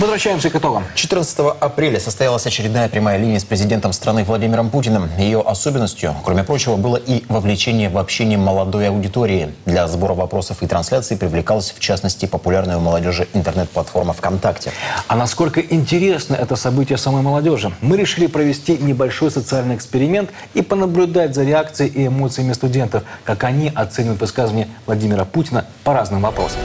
Возвращаемся к итогам. 14 апреля состоялась очередная прямая линия с президентом страны Владимиром Путиным. Ее особенностью, кроме прочего, было и вовлечение в общение молодой аудитории. Для сбора вопросов и трансляций привлекалась, в частности, популярная у молодежи интернет-платформа ВКонтакте. А насколько интересно это событие самой молодежи? Мы решили провести небольшой социальный эксперимент и понаблюдать за реакцией и эмоциями студентов, как они оценивают высказывания Владимира Путина по разным вопросам.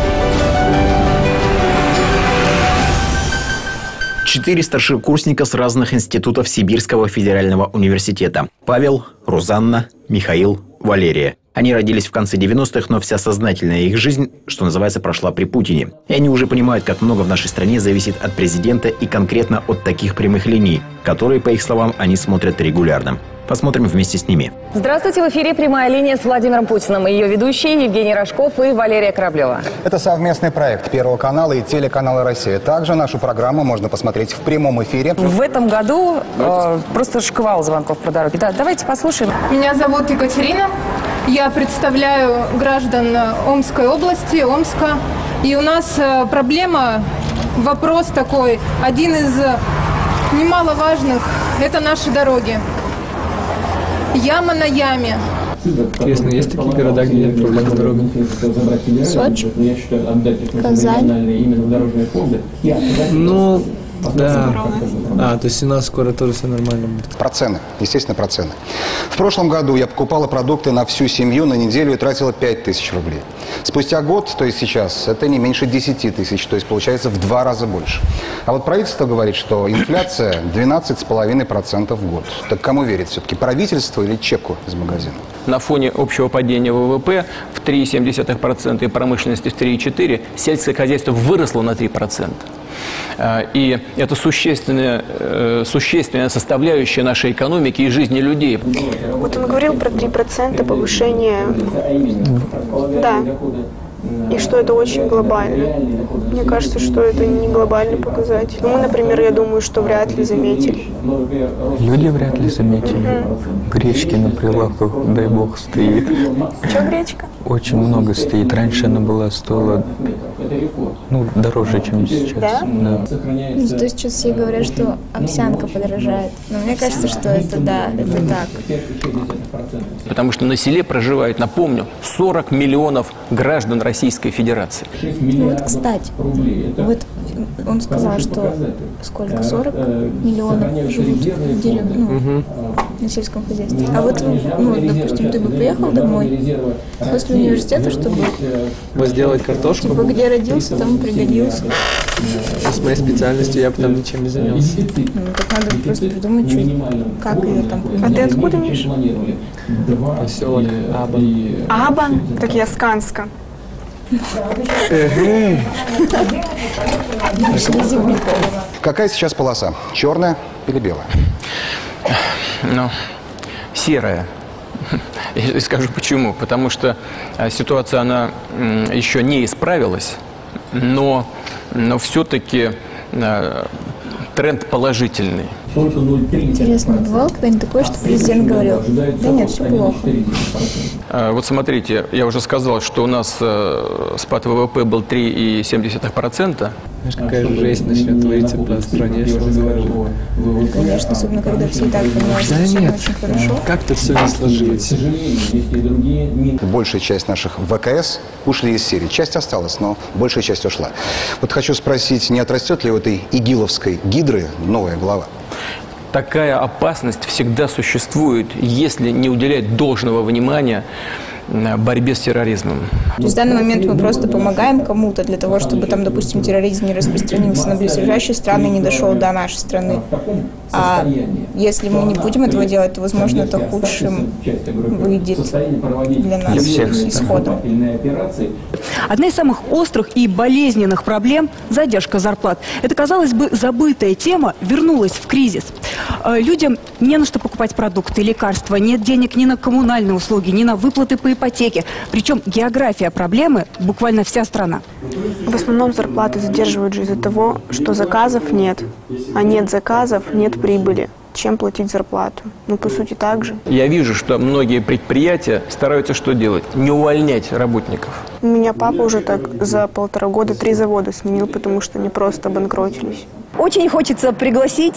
4 старшекурсника с разных институтов Сибирского федерального университета. Павел, Рузанна, Михаил, Валерия. Они родились в конце 90-х, но вся сознательная их жизнь, что называется, прошла при Путине. И они уже понимают, как много в нашей стране зависит от президента и конкретно от таких прямых линий, которые, по их словам, они смотрят регулярно. Посмотрим вместе с ними. Здравствуйте, в эфире «Прямая линия» с Владимиром Путиным. Ее ведущие Евгений Рожков и Валерия Кораблева. Это совместный проект Первого канала и телеканала «Россия». Также нашу программу можно посмотреть в прямом эфире. В этом году просто шквал звонков про дороги. Да, давайте послушаем. Меня зовут Екатерина. Я представляю граждан Омской области, Омска. И у нас проблема, вопрос такой, один из немаловажных – это наши дороги. Яма на яме. Интересно, есть такие города, где нет проблем с дорогами? Сочи, Казань. Ну, да. То есть у нас скоро тоже все нормально будет. Про цены, естественно, про цены. В прошлом году я покупала продукты на всю семью на неделю и тратила 5000 рублей. Спустя год, то есть сейчас, это не меньше 10 тысяч, то есть получается в 2 раза больше. А вот правительство говорит, что инфляция 12,5% в год. Так кому верить все-таки, правительству или чеку из магазина? На фоне общего падения ВВП в 3,7% и промышленности в 3,4% сельское хозяйство выросло на 3%. И это существенная составляющая нашей экономики и жизни людей. Вот он говорил про 3% повышения. Да. И что это очень глобально. Мне кажется, что это не глобальный показатель. Мы, например, я думаю, что вряд ли заметили. Люди вряд ли заметили. Гречки на прилавках, дай бог, стоит. Что гречка? Очень много стоит. Раньше она стоила дороже, чем сейчас. Да? Да. То есть сейчас все говорят, что овсянка подорожает. Но мне кажется, что это так. Потому что на селе проживает, напомню, 40 миллионов граждан Российской Федерации. Вот, кстати, вот он сказал, что сколько, 40 миллионов живут в деревне, на сельском хозяйстве. А вот, допустим, ты бы приехал домой после университета, чтобы сделать картошку. Типа, где родился, там пригодился. С моей специальностью я бы там ничем не занялся. Так надо просто придумать, как ее там. А ты откуда, Миш? Поселок Абан. Абан? Так я с Канска. Какая сейчас полоса? Черная или белая? Серая. И скажу почему. Потому что ситуация, она еще не исправилась, но все-таки тренд положительный. Интересно, бывало когда-нибудь такое, что президент говорил: да нет, все плохо? Вот смотрите, я уже сказал, что у нас спад ВВП был 3,7%. Какая жесть начнет твориться по стране, что вы скажете? Конечно, особенно когда все и так понимают, что все очень хорошо. Как-то все не сложилось. Большая часть наших ВКС ушли из Сирии. Часть осталась, но большая часть ушла. Вот хочу спросить, не отрастет ли у этой игиловской гидры новая голова? Такая опасность всегда существует, если не уделять должного внимания борьбе с терроризмом. То есть в данный момент мы просто помогаем кому-то для того, чтобы там, допустим, терроризм не распространился на близлежащие страны и не дошел до нашей страны. А если мы не будем этого делать, то, возможно, это худшим выйдет для нас исходом. Одна из самых острых и болезненных проблем – задержка зарплат. Это, казалось бы, забытая тема вернулась в кризис. Людям не на что покупать продукты, лекарства, нет денег ни на коммунальные услуги, ни на выплаты по ипотеке. Причем география проблемы – буквально вся страна. В основном зарплаты задерживают же из-за того, что заказов нет. А нет заказов – нет прибыли. чем платить зарплату. Ну, по сути, так же. Я вижу, что многие предприятия стараются что делать? Не увольнять работников. У меня папа уже так за 1,5 года 3 завода сменил, потому что они просто обанкротились. Очень хочется пригласить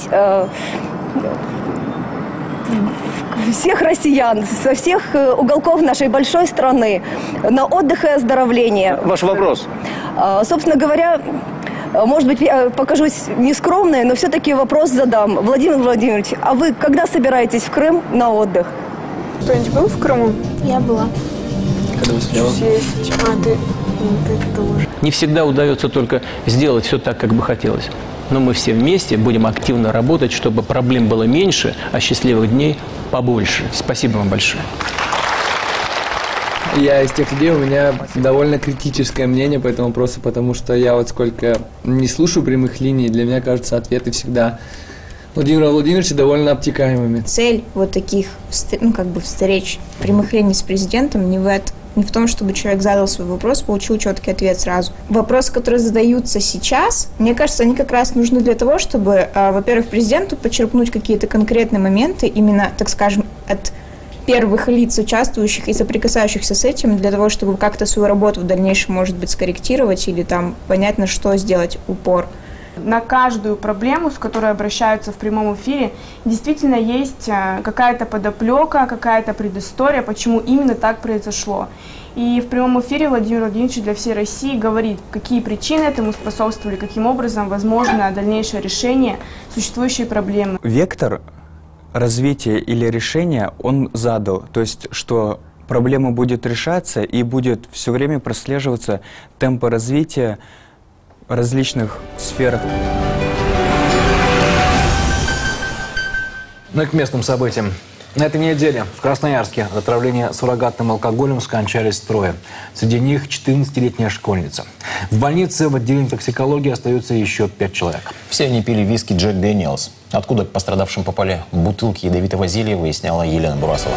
всех россиян со всех уголков нашей большой страны на отдых и оздоровление. Ваш вопрос? Собственно говоря, может быть, я покажусь нескромной, но все-таки вопрос задам. Владимир Владимирович, а вы когда собираетесь в Крым на отдых? Кто-нибудь был в Крыму? Я была. Когда успела? Ты тоже. Не всегда удается только сделать все так, как бы хотелось. Но мы все вместе будем активно работать, чтобы проблем было меньше, а счастливых дней побольше. Спасибо вам большое. Я из тех людей, у меня довольно критическое мнение по этому вопросу, потому что я вот сколько не слушаю прямых линий, для меня кажется, ответы всегда Владимира Владимировича довольно обтекаемыми. Цель вот таких, встреч прямых линий с президентом не в том, чтобы человек задал свой вопрос, получил четкий ответ сразу. Вопросы, которые задаются сейчас, мне кажется, они как раз нужны для того, чтобы, во-первых, президенту подчеркнуть какие-то конкретные моменты, именно, так скажем, от первых лиц, участвующих и соприкасающихся с этим, для того, чтобы как-то свою работу в дальнейшем, может быть, скорректировать или там понять, на что сделать упор. На каждую проблему, с которой обращаются в прямом эфире, действительно есть какая-то подоплека, какая-то предыстория, почему именно так произошло. И в прямом эфире Владимир Владимирович для всей России говорит, какие причины этому способствовали, каким образом возможно дальнейшее решение существующей проблемы. Вектор развития или решения он задал, то есть что проблема будет решаться и будет все время прослеживаться темпы развития в различных сферах. Ну и к местным событиям. На этой неделе в Красноярске от отравления суррогатным алкоголем скончались 3. Среди них 14-летняя школьница. В больнице в отделении токсикологии остается еще 5 человек. Все они пили виски Джек Дэниелс. Откуда к пострадавшим попали бутылки ядовитого зелья, выясняла Елена Бурасова.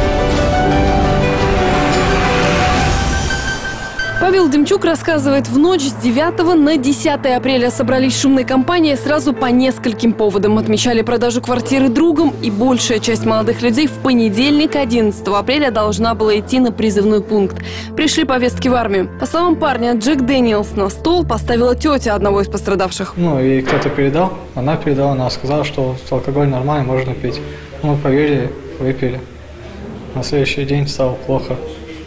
Павел Демчук рассказывает, в ночь с 9 на 10 апреля собрались шумные компании сразу по нескольким поводам. Отмечали продажу квартиры другом, и большая часть молодых людей в понедельник, 11 апреля, должна была идти на призывной пункт. Пришли повестки в армию. По словам парня, Джек Дэниелс на стол поставила тетя одного из пострадавших. Ей кто-то передал, она передала, она сказала, что алкоголь нормальный, можно пить. Мы поверили, выпили. На следующий день стало плохо.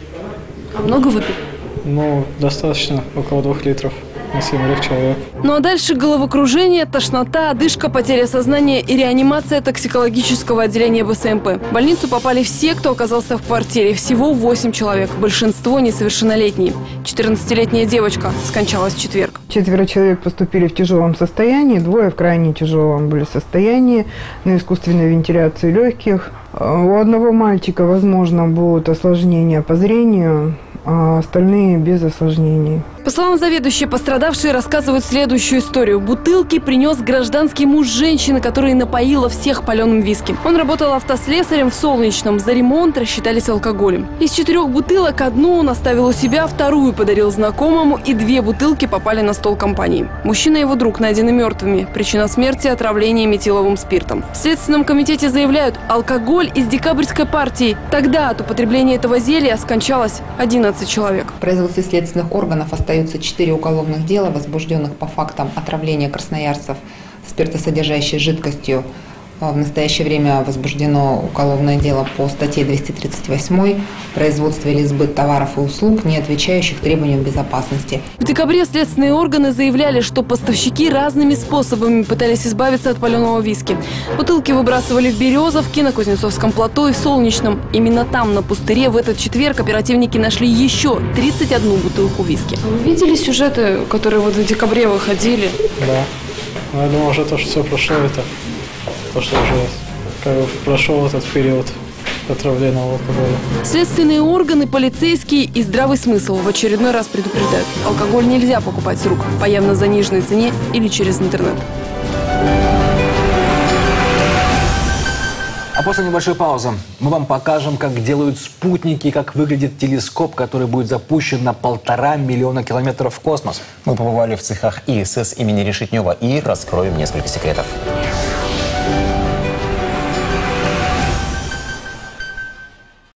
А много выпили? Достаточно, около 2 литров на 7 человек. Ну а дальше головокружение, тошнота, одышка, потеря сознания и реанимация токсикологического отделения БСМП. В больницу попали все, кто оказался в квартире. Всего 8 человек, большинство несовершеннолетние. 14-летняя девочка скончалась в четверг. 4 человек поступили в тяжелом состоянии, 2 в крайне тяжелом были состоянии, на искусственной вентиляции легких. У одного мальчика, возможно, будут осложнения по зрению, а остальные без осложнений. По словам заведующей, пострадавшие рассказывают следующую историю. Бутылки принес гражданский муж женщины, которая напоила всех паленым виски. Он работал автослесарем в Солнечном. За ремонт рассчитались алкоголем. Из 4 бутылок одну он оставил у себя, 2 подарил знакомому, и 2 бутылки попали на стол компании. Мужчина и его друг найдены мертвыми. Причина смерти – отравление метиловым спиртом. В Следственном комитете заявляют, алкоголь из декабрьской партии. Тогда от употребления этого зелья скончалось 11 человек. В производстве следственных органов остаются 4 уголовных дела, возбужденных по фактам отравления красноярцев спиртосодержащей жидкостью. В настоящее время возбуждено уголовное дело по статье 238 «Производство или сбыт товаров и услуг, не отвечающих требованиям безопасности». В декабре следственные органы заявляли, что поставщики разными способами пытались избавиться от паленого виски. Бутылки выбрасывали в Березовке, на Кузнецовском плато и в Солнечном. Именно там, на пустыре, в этот четверг оперативники нашли еще 31 бутылку виски. Вы видели сюжеты, которые в декабре выходили? Да. Я думал, уже то, что все прошло, это... То, что уже прошел этот период отравления алкоголя. Следственные органы, полицейские и здравый смысл в очередной раз предупреждают. Алкоголь нельзя покупать с рук по явно заниженной цене или через интернет. А после небольшой паузы мы вам покажем, как делают спутники, как выглядит телескоп, который будет запущен на 1,5 миллиона километров в космос. Мы побывали в цехах ИСС имени Решетнева и раскроем несколько секретов.